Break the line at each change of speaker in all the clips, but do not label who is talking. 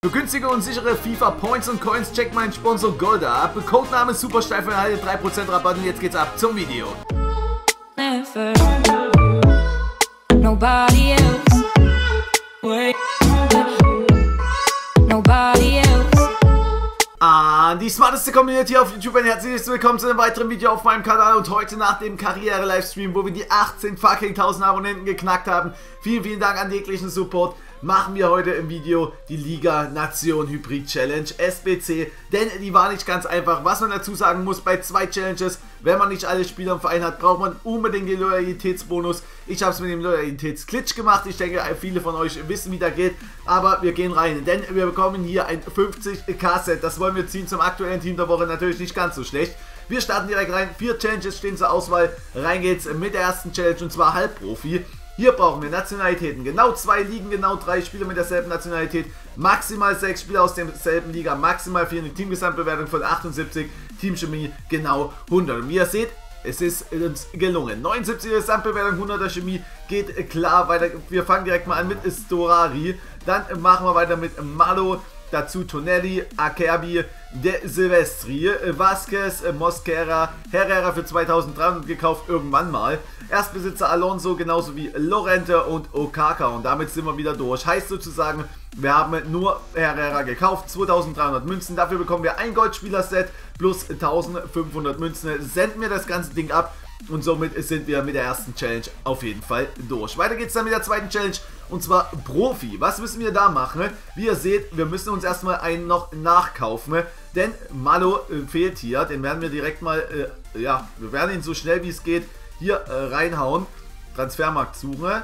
Für günstige und sichere FIFA Points und Coins checkt meinen Sponsor Golda ab. Codename Supersteif und erhalte 3% Rabatt und jetzt geht's ab zum Video.
Never. Nobody else. Wait. Nobody else.
Die smarteste Community auf YouTube, ein herzliches Willkommen zu einem weiteren Video auf meinem Kanal und heute nach dem Karriere-Livestream, wo wir die 18.000 Abonnenten geknackt haben. Vielen Dank an jeglichen Support. Machen wir heute im Video die Liga Nation Hybrid Challenge SBC, denn die war nicht ganz einfach. Was man dazu sagen muss, bei 2 Challenges, wenn man nicht alle Spieler im Verein hat, braucht man unbedingt den Loyalitätsbonus. Ich habe es mit dem Loyalitätsglitch gemacht. Ich denke, viele von euch wissen, wie das geht, aber wir gehen rein, denn wir bekommen hier ein 50k-Set. Das wollen wir ziehen zum aktuellen Team der Woche, natürlich nicht ganz so schlecht. Wir starten direkt rein, 4 Challenges stehen zur Auswahl. Rein geht's mit der ersten Challenge und zwar Halbprofi. Hier brauchen wir Nationalitäten, genau 2 Ligen, genau 3 Spieler mit derselben Nationalität, maximal 6 Spieler aus derselben Liga, maximal 4, eine Teamgesamtbewertung von 78, Teamchemie genau 100. Und wie ihr seht, es ist uns gelungen. 79er Gesamtbewertung, 100er Chemie, geht klar weiter. Wir fangen direkt mal an mit Storari, dann machen wir weiter mit Malo, dazu Tonelli, Acerbi, De Silvestri, Vasquez, Mosquera, Herrera für 2300 gekauft, irgendwann mal. Erstbesitzer Alonso, genauso wie Lorente und Okaka und damit sind wir wieder durch. Heißt sozusagen, wir haben nur Herrera gekauft, 2300 Münzen, dafür bekommen wir ein Goldspieler-Set plus 1500 Münzen, senden wir das ganze Ding ab. Und somit sind wir mit der ersten Challenge auf jeden Fall durch. Weiter geht's dann mit der zweiten Challenge und zwar Profi. Was müssen wir da machen? Wie ihr seht, wir müssen uns erstmal einen noch nachkaufen, denn Malo fehlt hier. Den werden wir direkt mal, wir werden ihn so schnell wie es geht hier reinhauen. Transfermarkt suchen.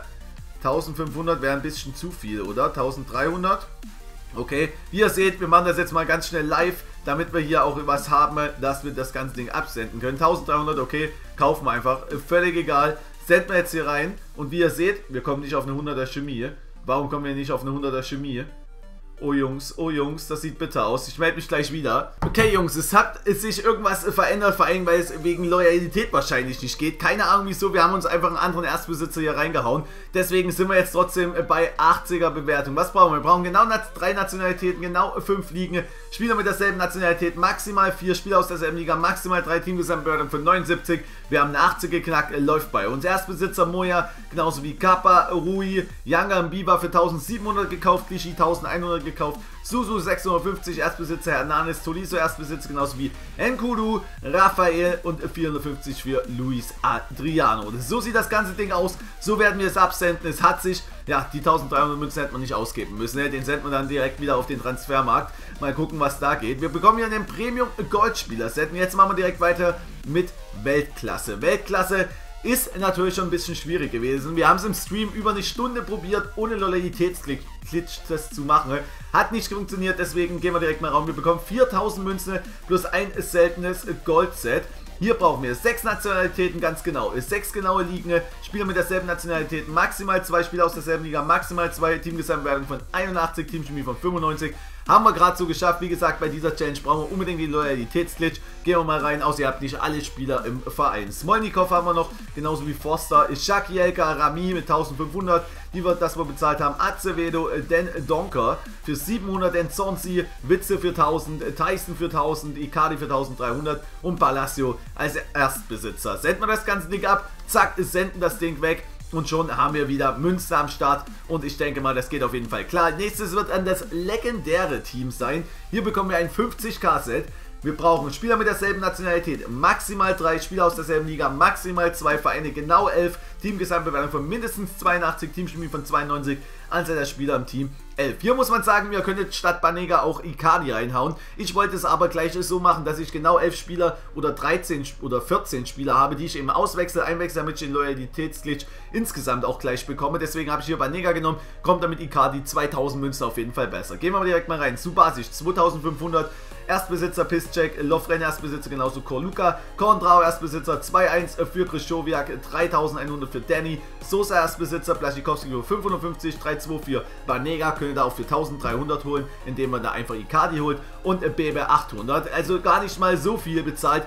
1500 wäre ein bisschen zu viel, oder? 1300. Okay, wie ihr seht, wir machen das jetzt mal ganz schnell live, damit wir hier auch was haben, dass wir das ganze Ding absenden können. 1300, okay, kaufen wir einfach, völlig egal. Senden wir jetzt hier rein und wie ihr seht, wir kommen nicht auf eine 100er Chemie. Warum kommen wir nicht auf eine 100er Chemie? Oh Jungs, das sieht bitter aus. Ich melde mich gleich wieder. Okay Jungs, es hat sich irgendwas verändert, vor allem weil es wegen Loyalität wahrscheinlich nicht geht. Keine Ahnung wieso, wir haben uns einfach einen anderen Erstbesitzer hier reingehauen. Deswegen sind wir jetzt trotzdem bei 80er Bewertung. Was brauchen wir? Wir brauchen genau 3 Nationalitäten, genau 5 Ligen. Spieler mit derselben Nationalität, maximal 4 Spieler aus derselben Liga, maximal 3 Teamgesamtbewertung von 79. Wir haben eine 80 geknackt, läuft bei uns. Erstbesitzer Moya, genauso wie Kappa, Rui, Yanga Biba für 1700 gekauft, Clichy 1100 gekauft, Susu 650, Erstbesitzer Hernanes, Tolisso Erstbesitzer, genauso wie Nkudu, Raphael und 450 für Luis Adriano. So sieht das ganze Ding aus, so werden wir es absenden. Es hat sich, ja, die 1300 Münzen hätte man nicht ausgeben müssen, den senden wir dann direkt wieder auf den Transfermarkt. Mal gucken, was da geht. Wir bekommen hier einen Premium Goldspieler Set und jetzt machen wir direkt weiter mit Weltklasse. Weltklasse ist natürlich schon ein bisschen schwierig gewesen. Wir haben es im Stream über eine Stunde probiert, ohne Loyalitätsglitch das zu machen. Hat nicht funktioniert, deswegen gehen wir direkt mal raus. Wir bekommen 4000 Münzen plus ein seltenes Goldset. Hier brauchen wir 6 Nationalitäten, ganz genau. 6 genaue Ligen, Spieler mit derselben Nationalität, maximal 2 Spieler aus derselben Liga, maximal 2 Teamgesamtbewertung von 81, Teamchemie von 95. Haben wir gerade so geschafft. Wie gesagt, bei dieser Challenge brauchen wir unbedingt den Loyalitätsglitch. Gehen wir mal rein, außer ihr habt nicht alle Spieler im Verein. Smolnikov haben wir noch, genauso wie Forster, Shakielka, Rami mit 1500, das wir bezahlt haben, Acevedo, Den Donker für 700, Den Zonzi, Witze für 1000, Tyson für 1000, Icardi für 1300 und Palacio als Erstbesitzer. Senden wir das ganze Ding ab, zack, senden das Ding weg. Und schon haben wir wieder Münzen am Start und ich denke mal, das geht auf jeden Fall klar. Nächstes wird dann das legendäre Team sein. Hier bekommen wir ein 50k-Set. Wir brauchen Spieler mit derselben Nationalität, maximal 3 Spieler aus derselben Liga, maximal 2 Vereine, genau 11, Teamgesamtbewertung von mindestens 82, Teamchemie von 92, Anzahl der Spieler im Team 11. Hier muss man sagen, wir können jetzt statt Banega auch Icardi reinhauen. Ich wollte es aber gleich so machen, dass ich genau 11 Spieler oder 13 oder 14 Spieler habe, die ich eben auswechsel, einwechsel, damit ich den Loyalitätsglitch insgesamt auch gleich bekomme. Deswegen habe ich hier Banega genommen, kommt damit Icardi 2000 Münzen auf jeden Fall besser. Gehen wir mal direkt mal rein. Subasic 2500, Erstbesitzer Piszczek, Lovren Erstbesitzer, genauso Korluka, Kondrao Erstbesitzer 2-1 für Krychowiak, 3100 für Danny, Sosa Erstbesitzer, Blaszczykowski für 550, 3-2 für Banega, können da auch für 1300 holen, indem man da einfach Icardi holt und Bebe 800, also gar nicht mal so viel bezahlt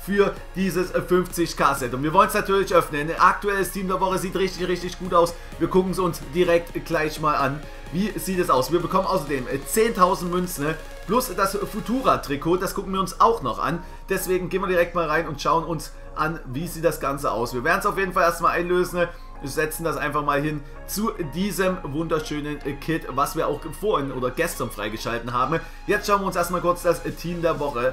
für dieses 50k-Set. Und wir wollen es natürlich öffnen. Aktuelles Team der Woche sieht richtig, richtig gut aus. Wir gucken es uns direkt gleich mal an. Wie sieht es aus? Wir bekommen außerdem 10.000 Münzen plus das Futura-Trikot. Das gucken wir uns auch noch an. Deswegen gehen wir direkt mal rein und schauen uns an, wie sieht das Ganze aus. Wir werden es auf jeden Fall erstmal einlösen. Wir setzen das einfach mal hin zu diesem wunderschönen Kit, was wir auch vorhin oder gestern freigeschalten haben. Jetzt schauen wir uns erstmal kurz das Team der Woche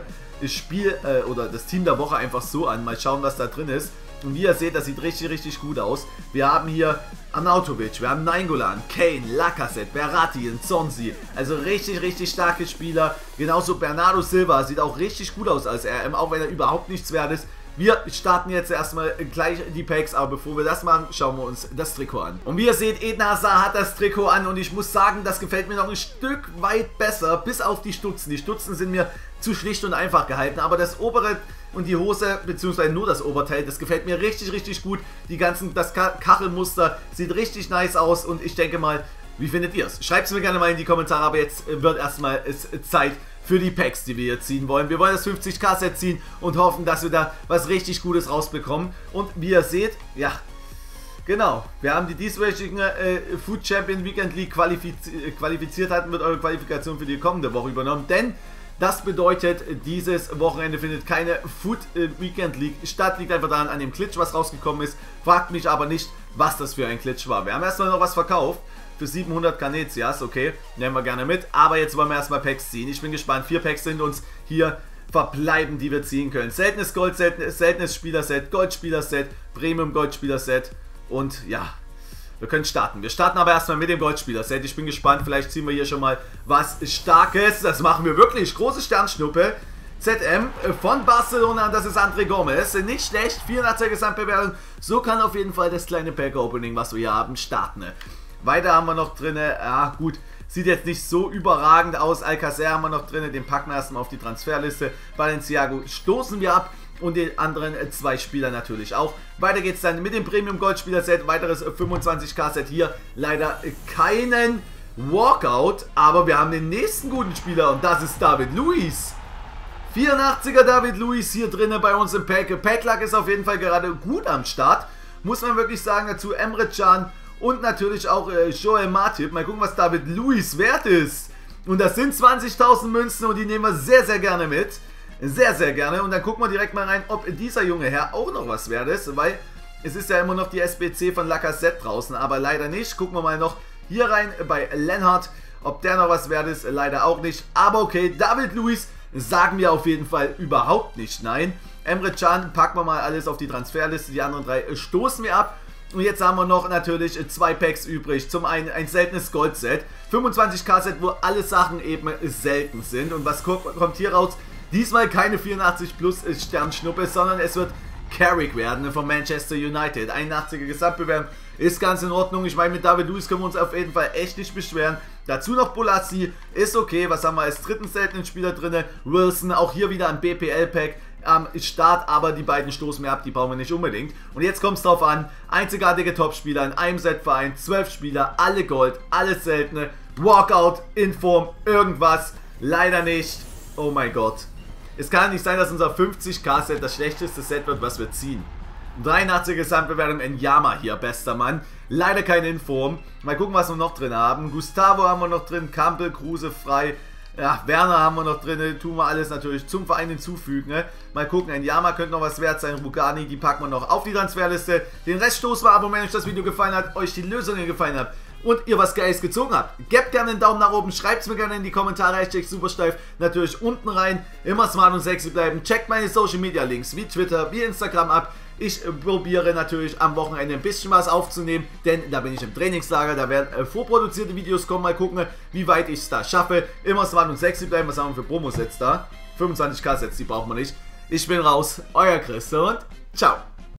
oder das Team der Woche einfach so an. Mal schauen, was da drin ist. Und wie ihr seht, das sieht richtig, richtig gut aus. Wir haben hier Arnautovic, wir haben Nainggolan, Kane, Lacazette, Verratti, Nzonzi. Also richtig, richtig starke Spieler. Genauso Bernardo Silva sieht auch richtig gut aus als RM, auch wenn er überhaupt nichts wert ist. Wir starten jetzt erstmal gleich die Packs, aber bevor wir das machen, schauen wir uns das Trikot an. Und wie ihr seht, Eden Hazard hat das Trikot an und ich muss sagen, das gefällt mir noch ein Stück weit besser, bis auf die Stutzen. Die Stutzen sind mir zu schlicht und einfach gehalten, aber das obere und die Hose, beziehungsweise nur das Oberteil, das gefällt mir richtig, richtig gut. Das Kachelmuster sieht richtig nice aus und ich denke mal, wie findet ihr es? Schreibt es mir gerne mal in die Kommentare, aber jetzt wird erstmal Zeit für die Packs, die wir hier ziehen wollen. Wir wollen das 50k-Set ziehen und hoffen, dass wir da was richtig Gutes rausbekommen. Und wie ihr seht, ja, genau, wir haben die dieswöchigen Food Champion Weekend League qualifiziert, hatten wird eure Qualifikation für die kommende Woche übernommen, denn das bedeutet, dieses Wochenende findet keine Food Weekend League statt, liegt einfach daran an dem Glitch, was rausgekommen ist. Fragt mich aber nicht, was das für ein Glitch war. Wir haben erstmal noch was verkauft. Für 700 Kanetias, okay, nehmen wir gerne mit. Aber jetzt wollen wir erstmal Packs ziehen. Ich bin gespannt. 4 Packs sind uns hier verbleiben, die wir ziehen können. Seltenes Gold-Set, seltenes Spieler-Set, Goldspieler-Set, Premium-Goldspieler-Set. Und ja, wir können starten. Wir starten aber erstmal mit dem Goldspieler-Set. Ich bin gespannt. Vielleicht ziehen wir hier schon mal was Starkes. Das machen wir wirklich. Große Sternschnuppe. ZM von Barcelona, das ist André Gomez. Nicht schlecht. 84er Gesamtbewertung. So kann auf jeden Fall das kleine Pack-Opening, was wir hier haben, starten. Weiter haben wir noch drin, ja gut, sieht jetzt nicht so überragend aus. Alcacer haben wir noch drin, den packen wir erstmal auf die Transferliste. Balenciago stoßen wir ab und die anderen 2 Spieler natürlich auch. Weiter geht's dann mit dem Premium Goldspieler Set, weiteres 25k Set hier. Leider keinen Walkout, aber wir haben den nächsten guten Spieler und das ist David Luiz. 84er David Luiz hier drinnen bei uns im Pack. Packlack ist auf jeden Fall gerade gut am Start, muss man wirklich sagen. Dazu Emre Can. Und natürlich auch Joel Matip. Mal gucken, was David Luiz wert ist. Und das sind 20.000 Münzen und die nehmen wir sehr, sehr gerne mit. Sehr, sehr gerne. Und dann gucken wir direkt mal rein, ob dieser junge Herr auch noch was wert ist. Weil es ist ja immer noch die SBC von Lacazette draußen. Aber leider nicht. Gucken wir mal noch hier rein bei Lenhart. Ob der noch was wert ist, leider auch nicht. Aber okay, David Luiz sagen wir auf jeden Fall überhaupt nicht nein. Emre Can packen wir mal alles auf die Transferliste. Die anderen 3 stoßen wir ab. Und jetzt haben wir noch natürlich 2 Packs übrig. Zum einen ein seltenes Gold-Set. 25k-Set, wo alle Sachen eben selten sind. Und was kommt hier raus? Diesmal keine 84 plus Sternschnuppe, sondern es wird Carrick werden von Manchester United. 81er Gesamtbewertung ist ganz in Ordnung. Ich meine, mit David Luiz können wir uns auf jeden Fall echt nicht beschweren. Dazu noch Bolasie, ist okay. Was haben wir als dritten seltenen Spieler drin? Wilson, auch hier wieder ein BPL-Pack am Start, aber die beiden stoßen wir ab, die brauchen wir nicht unbedingt. Und jetzt kommt es drauf an, einzigartige Topspieler in einem Setverein, 12 Spieler, alle Gold, alles seltene, Walkout, Inform, irgendwas, leider nicht. Oh mein Gott. Es kann nicht sein, dass unser 50k-Set das schlechteste Set wird, was wir ziehen. 83er Gesamtbewertung in Yama hier, bester Mann. Leider kein Inform. Mal gucken, was wir noch drin haben. Gustavo haben wir noch drin, Campbell, Kruse frei. Ja, Werner haben wir noch drin, tun wir alles natürlich zum Verein hinzufügen. Ne? Mal gucken, ein Yama könnte noch was wert sein. Rugani, die packen wir noch auf die Transferliste. Den Rest stoßen wir ab und wenn euch das Video gefallen hat, euch die Lösungen gefallen hat und ihr was Geiles gezogen habt, gebt gerne einen Daumen nach oben, schreibt es mir gerne in die Kommentare, Hashtag Supersteif natürlich unten rein. Immer smart und sexy bleiben. Checkt meine Social Media Links wie Twitter, wie Instagram ab. Ich probiere natürlich am Wochenende ein bisschen was aufzunehmen, denn da bin ich im Trainingslager, da werden vorproduzierte Videos kommen. Mal gucken, wie weit ich es da schaffe. Immer smart und sexy bleiben. Was haben wir für Promosets da? 25k Sets, die brauchen wir nicht. Ich bin raus, euer Chris und ciao.